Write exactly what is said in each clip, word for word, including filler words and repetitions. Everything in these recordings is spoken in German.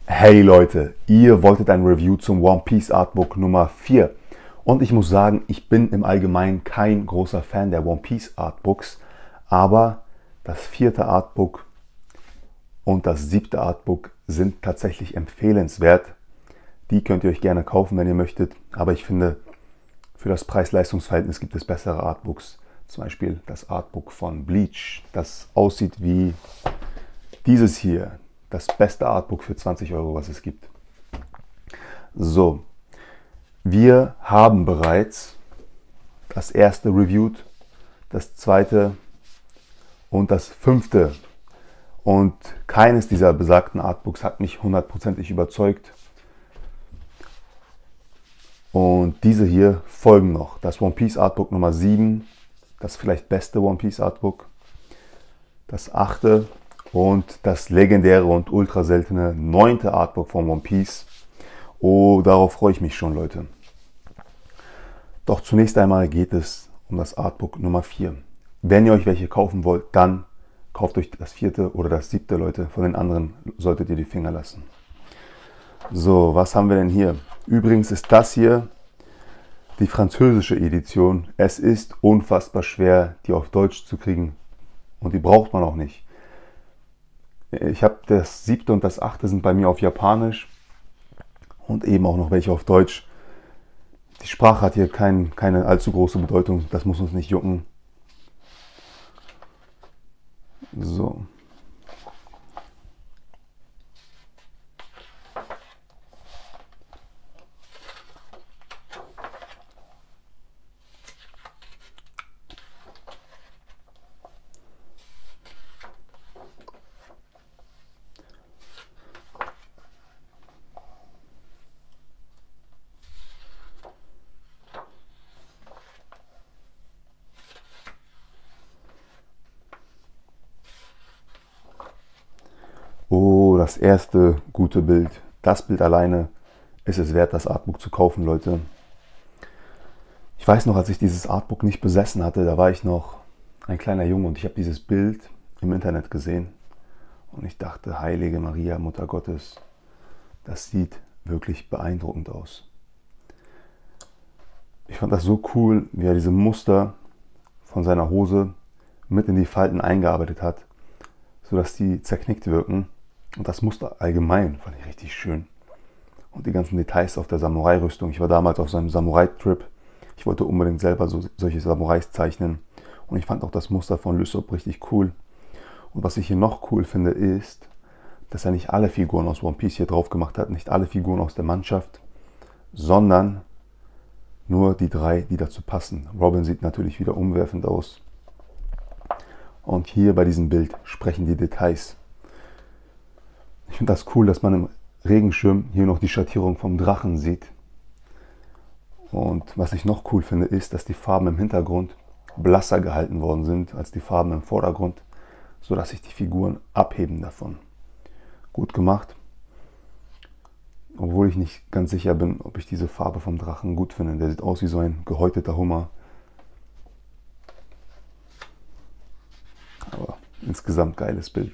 Hey Leute, ihr wolltet ein Review zum One Piece Artbook Nummer vier und ich muss sagen, ich bin im Allgemeinen kein großer Fan der One Piece Artbooks, aber das vierte Artbook und das siebte Artbook sind tatsächlich empfehlenswert. Die könnt ihr euch gerne kaufen, wenn ihr möchtet, aber ich finde, für das Preis-Leistungs-Verhältnis gibt es bessere Artbooks. Zum Beispiel das Artbook von Bleach, das aussieht wie dieses hier. Das beste Artbook für zwanzig Euro, was es gibt. So, wir haben bereits das erste reviewed, das zweite und das fünfte. Und keines dieser besagten Artbooks hat mich hundertprozentig überzeugt. Und diese hier folgen noch. Das One Piece Artbook Nummer sieben, das vielleicht beste One Piece Artbook. Das achte und das legendäre und ultra seltene neunte Artbook von One Piece. Oh, darauf freue ich mich schon, Leute. Doch zunächst einmal geht es um das Artbook Nummer vier. Wenn ihr euch welche kaufen wollt, dann kauft euch das vierte oder das siebte, Leute. Von den anderen solltet ihr die Finger lassen. So, was haben wir denn hier? Übrigens ist das hier die französische Edition. Es ist unfassbar schwer, die auf Deutsch zu kriegen. Und die braucht man auch nicht. Ich habe das siebte und das achte sind bei mir auf Japanisch und eben auch noch welche auf Deutsch. Die Sprache hat hier kein, keine allzu große Bedeutung, das muss uns nicht jucken. So. Oh, das erste gute Bild. Das Bild alleine ist es wert, das Artbook zu kaufen, Leute. Ich weiß noch, als ich dieses Artbook nicht besessen hatte, da war ich noch ein kleiner Junge und ich habe dieses Bild im Internet gesehen. Und ich dachte, Heilige Maria, Mutter Gottes, das sieht wirklich beeindruckend aus. Ich fand das so cool, wie er diese Muster von seiner Hose mit in die Falten eingearbeitet hat, sodass die zerknickt wirken. Und das Muster allgemein fand ich richtig schön. Und die ganzen Details auf der Samurai-Rüstung. Ich war damals auf so einem Samurai-Trip. Ich wollte unbedingt selber so, solche Samurais zeichnen. Und ich fand auch das Muster von Lysop richtig cool. Und was ich hier noch cool finde, ist, dass er nicht alle Figuren aus One Piece hier drauf gemacht hat. Nicht alle Figuren aus der Mannschaft, sondern nur die drei, die dazu passen. Robin sieht natürlich wieder umwerfend aus. Und hier bei diesem Bild sprechen die Details. Ich finde das cool, dass man im Regenschirm hier noch die Schattierung vom Drachen sieht. Und was ich noch cool finde, ist, dass die Farben im Hintergrund blasser gehalten worden sind als die Farben im Vordergrund, sodass sich die Figuren abheben davon. Gut gemacht. Obwohl ich nicht ganz sicher bin, ob ich diese Farbe vom Drachen gut finde. Der sieht aus wie so ein gehäuteter Hummer. Aber insgesamt geiles Bild.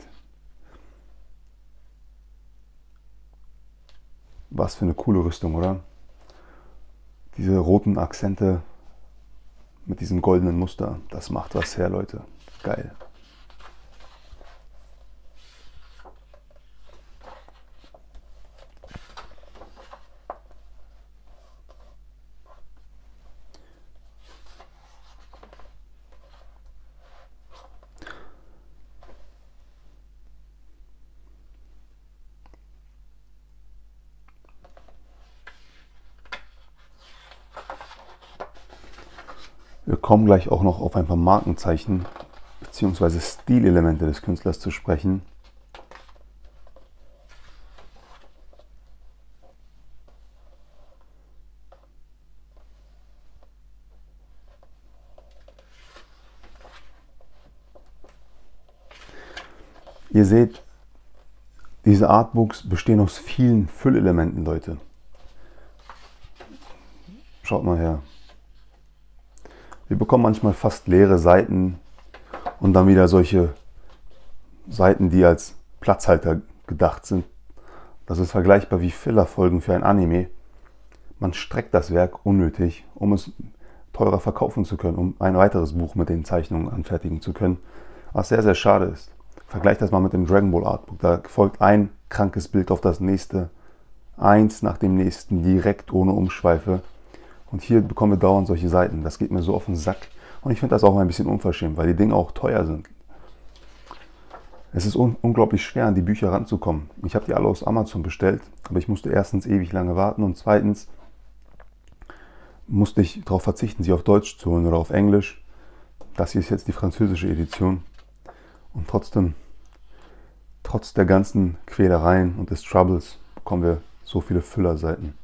Was für eine coole Rüstung, oder? Diese roten Akzente mit diesem goldenen Muster, das macht was her, Leute. Geil. Wir kommen gleich auch noch auf ein paar Markenzeichen bzw. Stilelemente des Künstlers zu sprechen. Ihr seht, diese Artbooks bestehen aus vielen Füllelementen, Leute. Schaut mal her. Wir bekommen manchmal fast leere Seiten und dann wieder solche Seiten, die als Platzhalter gedacht sind. Das ist vergleichbar wie Filler-Folgen für ein Anime. Man streckt das Werk unnötig, um es teurer verkaufen zu können, um ein weiteres Buch mit den Zeichnungen anfertigen zu können, was sehr, sehr schade ist. Vergleicht das mal mit dem Dragon Ball Artbook. Da folgt ein krankes Bild auf das nächste, eins nach dem nächsten, direkt ohne Umschweife. Und hier bekommen wir dauernd solche Seiten. Das geht mir so auf den Sack. Und ich finde das auch ein bisschen unverschämt, weil die Dinge auch teuer sind. Es ist un unglaublich schwer, an die Bücher ranzukommen. Ich habe die alle aus Amazon bestellt, aber ich musste erstens ewig lange warten und zweitens musste ich darauf verzichten, sie auf Deutsch zu holen oder auf Englisch. Das hier ist jetzt die französische Edition. Und trotzdem, trotz der ganzen Quälereien und des Troubles, bekommen wir so viele Füllerseiten.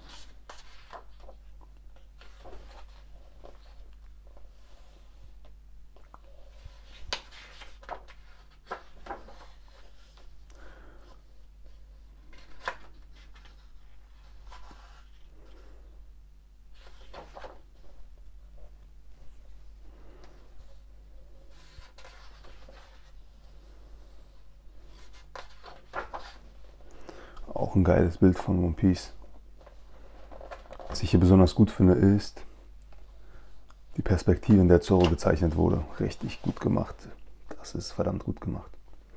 Auch ein geiles Bild von One Piece. Was ich hier besonders gut finde, ist die Perspektive, in der Zoro gezeichnet wurde. Richtig gut gemacht. Das ist verdammt gut gemacht.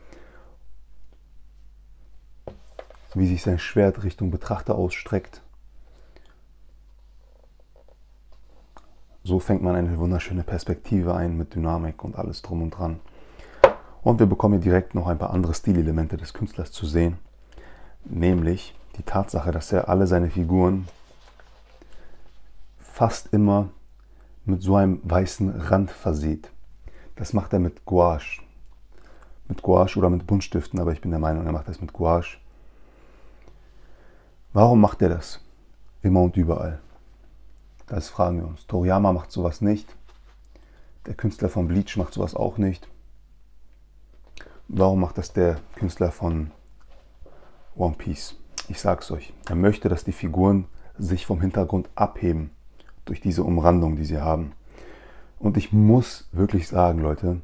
Wie sich sein Schwert Richtung Betrachter ausstreckt. So fängt man eine wunderschöne Perspektive ein mit Dynamik und alles drum und dran. Und wir bekommen hier direkt noch ein paar andere Stilelemente des Künstlers zu sehen. Nämlich die Tatsache, dass er alle seine Figuren fast immer mit so einem weißen Rand versieht. Das macht er mit Gouache. Mit Gouache oder mit Buntstiften, aber ich bin der Meinung, er macht das mit Gouache. Warum macht er das? Immer und überall. Das fragen wir uns. Toriyama macht sowas nicht. Der Künstler von Bleach macht sowas auch nicht. Warum macht das der Künstler von One Piece? Ich sag's euch. Er möchte, dass die Figuren sich vom Hintergrund abheben durch diese Umrandung, die sie haben. Und ich muss wirklich sagen, Leute,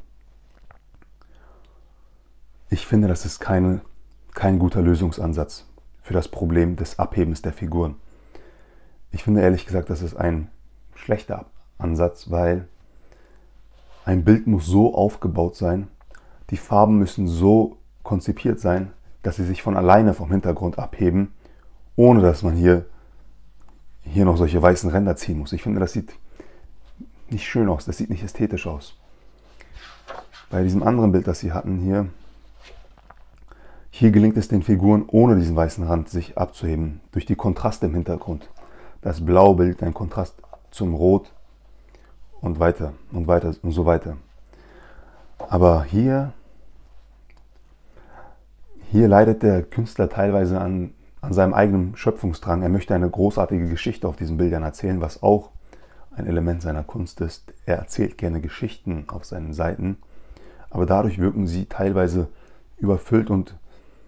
ich finde, das ist keine, kein guter Lösungsansatz für das Problem des Abhebens der Figuren. Ich finde ehrlich gesagt, das ist ein schlechter Ansatz, weil ein Bild muss so aufgebaut sein, die Farben müssen so konzipiert sein, dass sie sich von alleine vom Hintergrund abheben, ohne dass man hier, hier noch solche weißen Ränder ziehen muss. Ich finde, das sieht nicht schön aus, das sieht nicht ästhetisch aus. Bei diesem anderen Bild, das sie hatten hier, hier gelingt es den Figuren, ohne diesen weißen Rand sich abzuheben, durch die Kontraste im Hintergrund. Das Blau bildet einen Kontrast zum Rot und weiter und weiter und so weiter. Aber hier, hier leidet der Künstler teilweise an, an seinem eigenen Schöpfungsdrang. Er möchte eine großartige Geschichte auf diesen Bildern erzählen, was auch ein Element seiner Kunst ist. Er erzählt gerne Geschichten auf seinen Seiten, aber dadurch wirken sie teilweise überfüllt und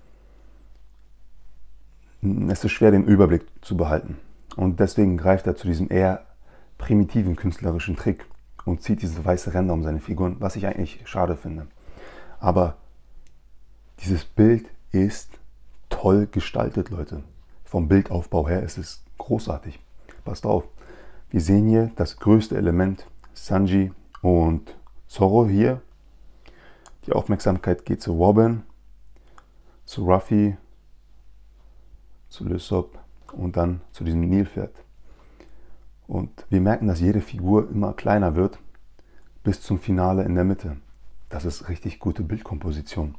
es ist schwer, den Überblick zu behalten. Und deswegen greift er zu diesem eher primitiven künstlerischen Trick und zieht diese weiße Ränder um seine Figuren, was ich eigentlich schade finde. Aber dieses Bild ist toll gestaltet, Leute. Vom Bildaufbau her ist es großartig. Passt auf, wir sehen hier das größte Element, Sanji und Zoro hier. Die Aufmerksamkeit geht zu Robin, zu Ruffy, zu Lysop und dann zu diesem Nilpferd. Und wir merken, dass jede Figur immer kleiner wird, bis zum Finale in der Mitte. Das ist richtig gute Bildkomposition.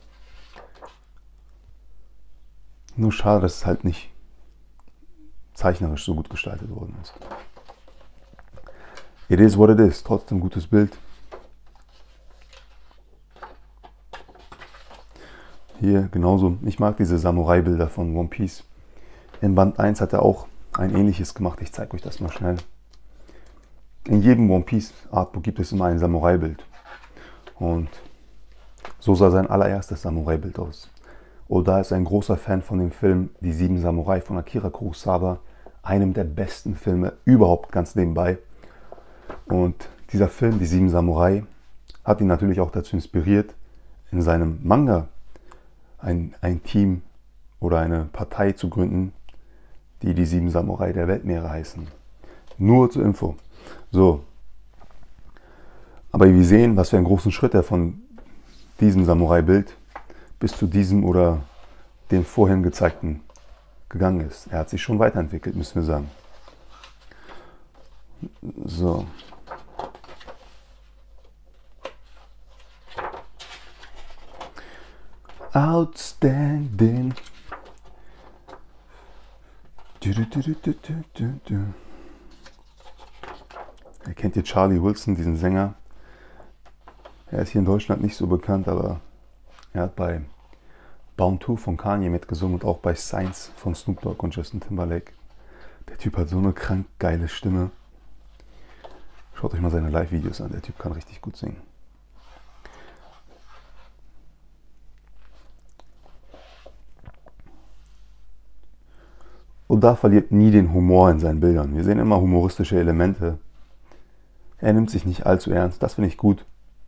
Nur schade, dass es halt nicht zeichnerisch so gut gestaltet worden ist. It is what it is, trotzdem gutes Bild. Hier genauso, ich mag diese Samurai-Bilder von One Piece. In Band eins hat er auch ein ähnliches gemacht, ich zeige euch das mal schnell. In jedem One Piece Artbook gibt es immer ein Samurai-Bild. Und so sah sein allererstes Samurai-Bild aus. Oda ist ein großer Fan von dem Film Die Sieben Samurai von Akira Kurosawa, einem der besten Filme überhaupt, ganz nebenbei. Und dieser Film, Die Sieben Samurai, hat ihn natürlich auch dazu inspiriert, in seinem Manga ein, ein Team oder eine Partei zu gründen, die die sieben Samurai der Weltmeere heißen. Nur zur Info. So. Aber wir sehen, was für einen großen Schritt er von diesem Samurai-Bild bis zu diesem oder dem vorhin gezeigten gegangen ist. Er hat sich schon weiterentwickelt, müssen wir sagen. So. Outstanding. Du, du, du, du, du, du, du. Ihr kennt ihr Charlie Wilson, diesen Sänger. Er ist hier in Deutschland nicht so bekannt, aber er hat bei Bound zwei von Kanye mitgesungen und auch bei Science von Snoop Dogg und Justin Timberlake. Der Typ hat so eine krank geile Stimme. Schaut euch mal seine Live-Videos an, der Typ kann richtig gut singen. Oda verliert nie den Humor in seinen Bildern. Wir sehen immer humoristische Elemente. Er nimmt sich nicht allzu ernst, das finde ich gut.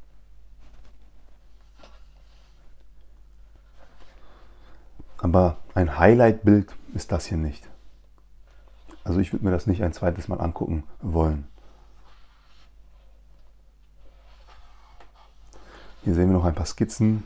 Aber ein Highlight-Bild ist das hier nicht. Also ich würde mir das nicht ein zweites Mal angucken wollen. Hier sehen wir noch ein paar Skizzen.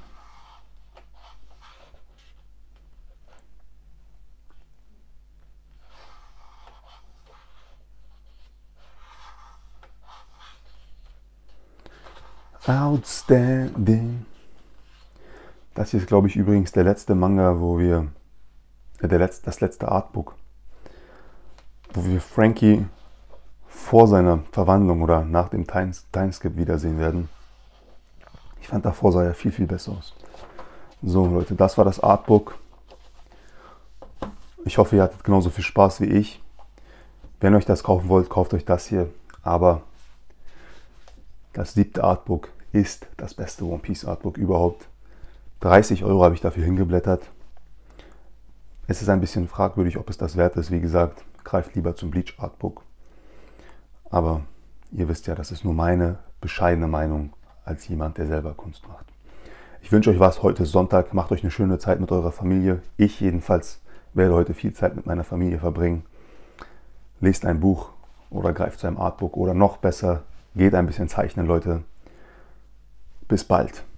Outstanding. Das hier ist, glaube ich, übrigens der letzte Manga, wo wir, äh, der letzte, das letzte Artbook, wo wir Frankie vor seiner Verwandlung oder nach dem Time, Timeskip wiedersehen werden. Ich fand davor sah er viel, viel besser aus. So Leute, das war das Artbook. Ich hoffe, ihr hattet genauso viel Spaß wie ich. Wenn ihr euch das kaufen wollt, kauft euch das hier. Aber das siebte Artbook ist das beste One Piece Artbook überhaupt. dreißig Euro habe ich dafür hingeblättert. Es ist ein bisschen fragwürdig, ob es das wert ist. Wie gesagt, greift lieber zum Bleach Artbook. Aber ihr wisst ja, das ist nur meine bescheidene Meinung als jemand, der selber Kunst macht. Ich wünsche euch was. Heute ist Sonntag. Macht euch eine schöne Zeit mit eurer Familie. Ich jedenfalls werde heute viel Zeit mit meiner Familie verbringen. Lest ein Buch oder greift zu einem Artbook oder noch besser, geht ein bisschen zeichnen, Leute. Bis bald.